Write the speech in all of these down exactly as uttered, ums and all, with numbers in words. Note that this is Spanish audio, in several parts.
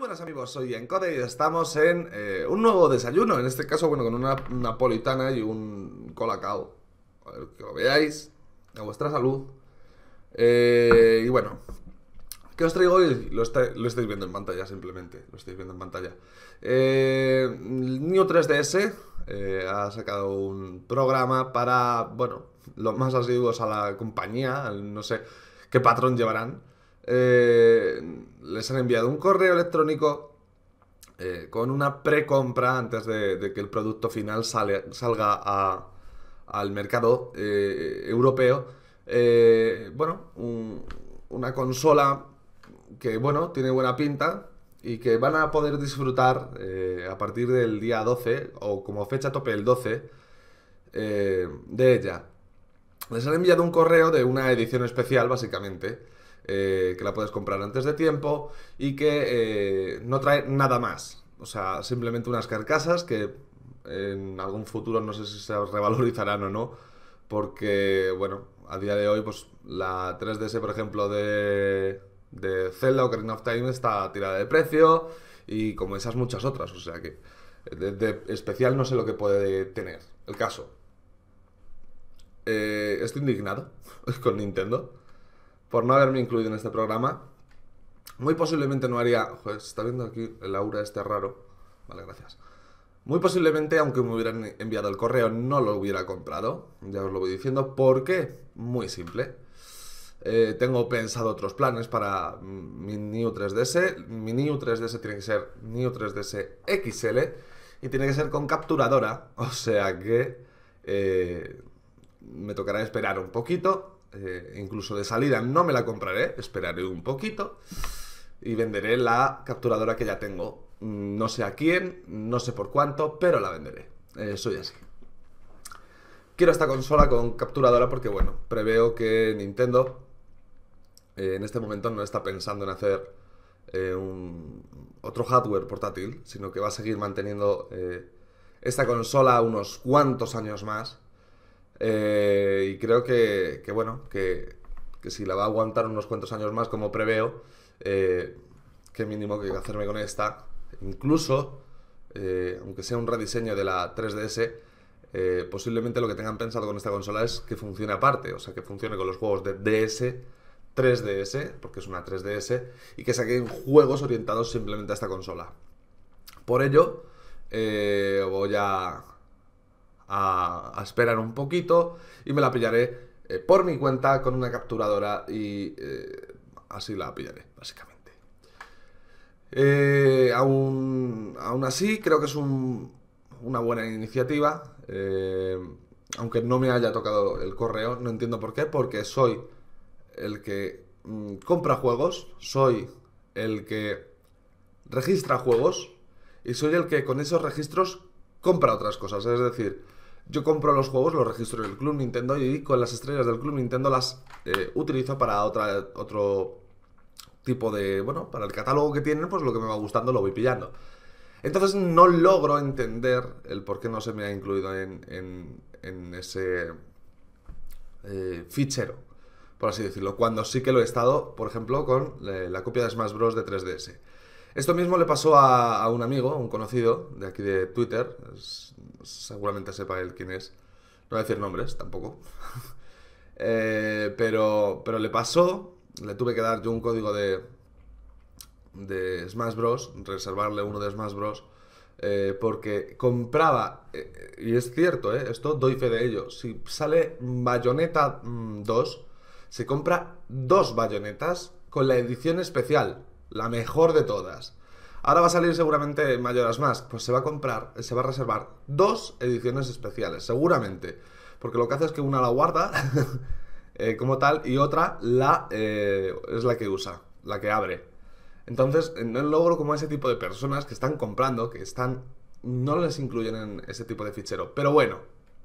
buenas amigos, soy Encode y estamos en eh, un nuevo desayuno. En este caso, bueno, con una napolitana y un colacao. A ver, que lo veáis, a vuestra salud. Eh, y bueno, ¿qué os traigo hoy? Lo, está, lo estáis viendo en pantalla, simplemente. Lo estáis viendo en pantalla. Eh, Neo tres D S eh, ha sacado un programa para, bueno, los más asiduos a la compañía. No sé qué patrón llevarán. Eh, les han enviado un correo electrónico eh, con una precompra antes de, de que el producto final sale, salga a, al mercado eh, europeo. Eh, bueno, un, una consola que, bueno, tiene buena pinta y que van a poder disfrutar eh, a partir del día doce o como fecha tope el doce eh, de ella. Les han enviado un correo de una edición especial, básicamente, eh, que la puedes comprar antes de tiempo y que eh, no trae nada más. O sea, simplemente unas carcasas que en algún futuro no sé si se revalorizarán o no, porque, bueno, a día de hoy, pues la tres D S, por ejemplo, de, de Zelda Ocarina of Time está tirada de precio y como esas muchas otras. O sea que de, de especial no sé lo que puede tener. El caso. Eh, estoy indignado con Nintendo por no haberme incluido en este programa. Muy posiblemente no haría... Joder, se está viendo aquí el aura este raro. Vale, gracias. Muy posiblemente, aunque me hubieran enviado el correo, no lo hubiera comprado. Ya os lo voy diciendo. ¿Por qué? Muy simple. Eh, tengo pensado otros planes para mi Neo tres D S. Mi Neo tres D S tiene que ser Neo tres D S X L y tiene que ser con capturadora. O sea que... Eh, me tocará esperar un poquito, eh, incluso de salida no me la compraré, esperaré un poquito y venderé la capturadora que ya tengo. No sé a quién, no sé por cuánto, pero la venderé. Eh, soy así. Quiero esta consola con capturadora porque, bueno, preveo que Nintendo eh, en este momento no está pensando en hacer eh, un, otro hardware portátil, sino que va a seguir manteniendo eh, esta consola unos cuantos años más. Eh, y creo que, que bueno, que, que si la va a aguantar unos cuantos años más, como preveo, eh, qué mínimo que hacerme con esta. Incluso, eh, aunque sea un rediseño de la tres D S, eh, posiblemente lo que tengan pensado con esta consola es que funcione aparte, o sea, que funcione con los juegos de D S, tres D S, porque es una tres D S, y que saquen juegos orientados simplemente a esta consola. Por ello, eh, voy a... A, a esperar un poquito y me la pillaré eh, por mi cuenta con una capturadora y eh, así la pillaré, básicamente. Eh, aún, aún así, creo que es un, una buena iniciativa, eh, aunque no me haya tocado el correo, no entiendo por qué, porque soy el que mmm, compra juegos, soy el que registra juegos y soy el que con esos registros compra otras cosas, es decir, yo compro los juegos, los registro en el Club Nintendo y con las estrellas del Club Nintendo las eh, utilizo para otra, otro tipo de... Bueno, para el catálogo que tienen, pues lo que me va gustando lo voy pillando. Entonces no logro entender el por qué no se me ha incluido en, en, en ese eh, fichero, por así decirlo, cuando sí que lo he estado, por ejemplo, con la, la copia de Smash Bros. De tres D S. Esto mismo le pasó a, a un amigo, un conocido de aquí de Twitter, es, seguramente sepa él quién es, no voy a decir nombres tampoco, eh, pero, pero le pasó, le tuve que dar yo un código de, de Smash Bros, reservarle uno de Smash Bros, eh, porque compraba, eh, y es cierto, eh, esto doy fe de ello, si sale Bayonetta dos, se compra dos Bayonetas con la edición especial, la mejor de todas. Ahora va a salir seguramente Majora's Mask. Pues se va a comprar, se va a reservar dos ediciones especiales, seguramente. Porque lo que hace es que una la guarda eh, como tal y otra la eh, es la que usa, la que abre. Entonces no logro como ese tipo de personas que están comprando, que están... no les incluyen en ese tipo de fichero. Pero bueno,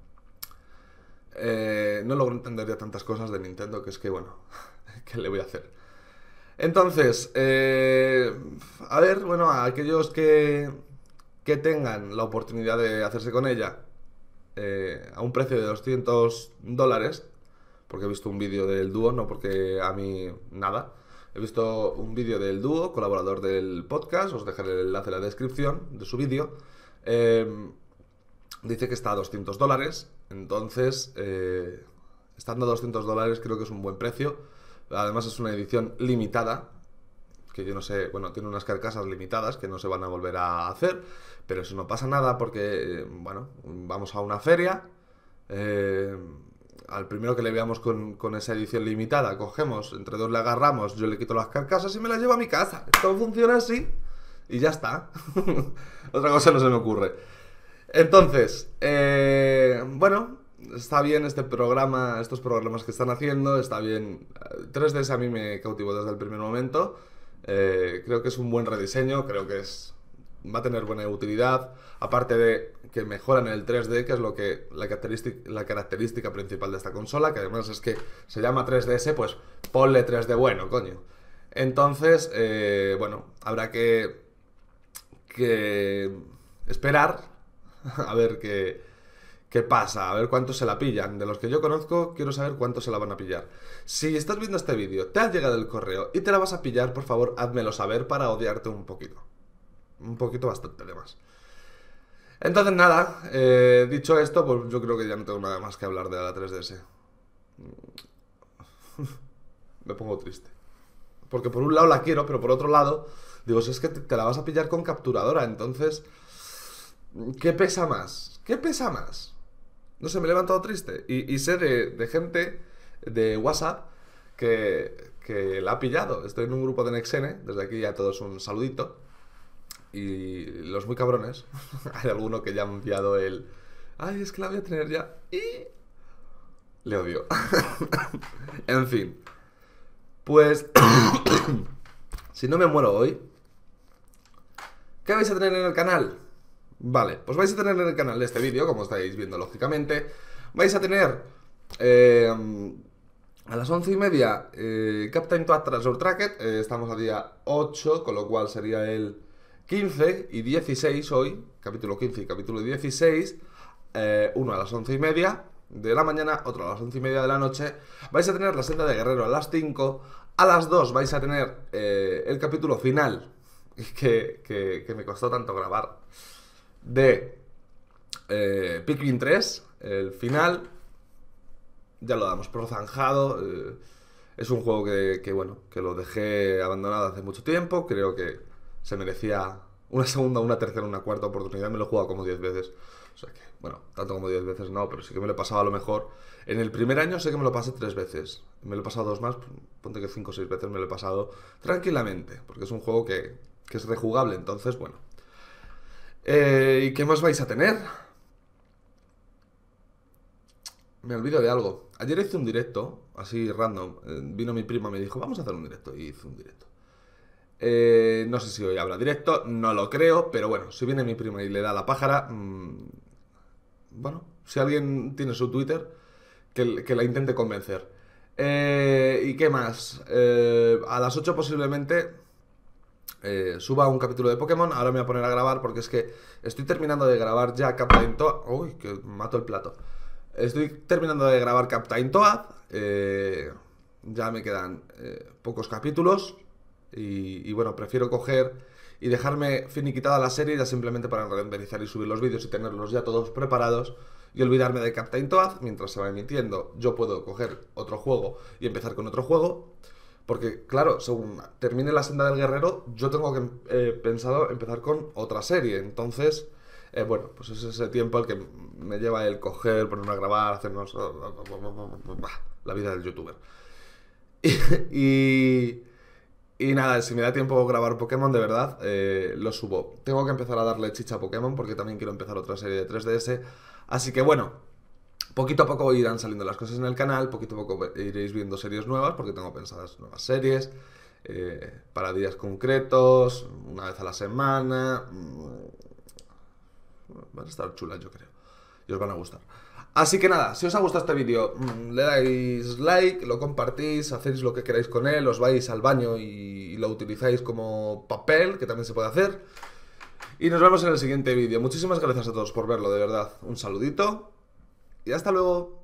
eh, no logro entender ya tantas cosas de Nintendo que es que, bueno, ¿qué le voy a hacer? Entonces, eh, a ver, bueno, a aquellos que, que tengan la oportunidad de hacerse con ella eh, a un precio de doscientos dólares, porque he visto un vídeo del dúo, no porque a mí nada, He visto un vídeo del dúo, colaborador del podcast, os dejaré el enlace en la descripción de su vídeo. Eh, dice que está a doscientos dólares, entonces, eh, estando a doscientos dólares creo que es un buen precio. Además es una edición limitada, que yo no sé, bueno, tiene unas carcasas limitadas que no se van a volver a hacer, pero eso no pasa nada porque, eh, bueno, vamos a una feria, eh, al primero que le veamos con, con esa edición limitada, cogemos, entre dos le agarramos, yo le quito las carcasas y me las llevo a mi casa. Todo funciona así y ya está. Otra cosa no se me ocurre. Entonces, eh, bueno, está bien este programa, estos programas que están haciendo, está bien. tres D S a mí me cautivó desde el primer momento. Eh, creo que es un buen rediseño, creo que es va a tener buena utilidad, aparte de que mejoran el tres D, que es lo que la característica, la característica principal de esta consola, que además es que se llama tres D S, pues ponle tres D bueno, coño. Entonces, eh, bueno, habrá que, que esperar a ver qué, qué pasa, a ver cuántos se la pillan. De los que yo conozco, quiero saber cuántos se la van a pillar. Si estás viendo este vídeo, te ha llegado el correo y te la vas a pillar, por favor, házmelo saber para odiarte un poquito. Un poquito bastante, además. Entonces, nada, eh, dicho esto, pues yo creo que ya no tengo nada más que hablar de la tres D S. Me pongo triste. Porque por un lado la quiero, pero por otro lado, digo, si es que te, te la vas a pillar con capturadora, entonces, ¿qué pesa más? ¿Qué pesa más? No sé, me he levantado triste. Y, y sé de, de gente de WhatsApp que, que la ha pillado. Estoy en un grupo de Nexene, desde aquí a todos un saludito. Y los muy cabrones, hay alguno que ya ha enviado el ay, es que la voy a tener ya. Y le odio. En fin. Pues si no me muero hoy, ¿qué vais a tener en el canal? Vale, pues vais a tener en el canal de este vídeo, como estáis viendo lógicamente, vais a tener eh, a las once y media eh, Captain Toad Treasure Tracker. eh, Estamos a día ocho, con lo cual sería el quince y dieciséis hoy, capítulo quince y capítulo dieciséis, eh, uno a las once y media de la mañana, otro a las once y media de la noche. Vais a tener la senda de guerrero a las cinco, a las dos vais a tener eh, el capítulo final, que, que, que me costó tanto grabar, de eh, Pikmin tres, el final, ya lo damos por zanjado. eh, es un juego que, que, bueno, que lo dejé abandonado hace mucho tiempo, creo que se merecía una segunda, una tercera, una cuarta oportunidad. Me lo he jugado como diez veces. O sea que, bueno, tanto como diez veces no, pero sí que me lo he pasado a lo mejor. En el primer año sé que me lo pasé tres veces. Me lo he pasado dos más, ponte que cinco o seis veces me lo he pasado tranquilamente. Porque es un juego que, que es rejugable, entonces, bueno. Eh, ¿Y qué más vais a tener? Me olvido de algo. Ayer hice un directo, así random. Eh, vino mi prima y me dijo, vamos a hacer un directo. Y hice un directo. Eh, no sé si hoy habrá directo, no lo creo, pero bueno, si viene mi prima y le da la pájara, mmm, bueno, si alguien tiene su Twitter, que, que la intente convencer. Eh, ¿Y qué más? Eh, a las ocho posiblemente eh, suba un capítulo de Pokémon. Ahora me voy a poner a grabar porque es que estoy terminando de grabar ya Captain Toad. Uy, que mato el plato. Estoy terminando de grabar Captain Toad. Eh, ya me quedan eh, pocos capítulos. Y, y bueno, prefiero coger y dejarme finiquitada la serie ya simplemente para renderizar y subir los vídeos y tenerlos ya todos preparados y olvidarme de Captain Toad mientras se va emitiendo. Yo puedo coger otro juego y empezar con otro juego, porque claro, según termine la senda del guerrero, yo tengo que eh, pensado empezar con otra serie. Entonces, eh, bueno, pues es ese tiempo el que me lleva el coger, ponerme a grabar, hacernos la vida del youtuber. y... Y nada, si me da tiempo grabar Pokémon, de verdad, eh, lo subo. Tengo que empezar a darle chicha a Pokémon porque también quiero empezar otra serie de tres D S. Así que bueno, poquito a poco irán saliendo las cosas en el canal, poquito a poco iréis viendo series nuevas porque tengo pensadas nuevas series, eh, para días concretos, una vez a la semana. Van a estar chulas, yo creo. Y os van a gustar. Así que nada, si os ha gustado este vídeo, le dais like, lo compartís, hacéis lo que queráis con él, os vais al baño y lo utilizáis como papel, que también se puede hacer. Y nos vemos en el siguiente vídeo. Muchísimas gracias a todos por verlo, de verdad. Un saludito y hasta luego.